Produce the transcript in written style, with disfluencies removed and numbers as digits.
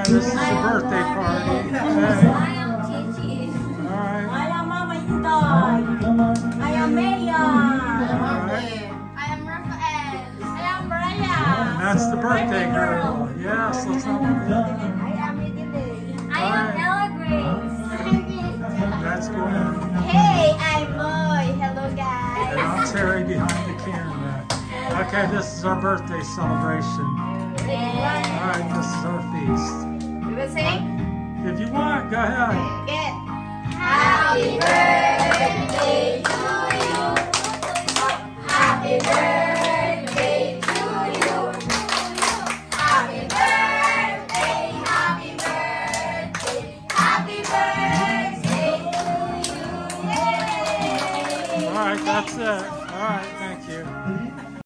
Alright, this is the birthday party. Okay. Alright. I am Mama Inday. I am Maya. I am Rafael. I am Brian. And that's the birthday girl. Yes, let's not forget. I am Ella Grace. That's good. Hey, I'm Moy. Hello, guys. And I'm Terry behind the camera. Okay, this is our birthday celebration. Alright, this is our feast. You will sing? If you want, go ahead. Good. Happy birthday to you. Happy birthday.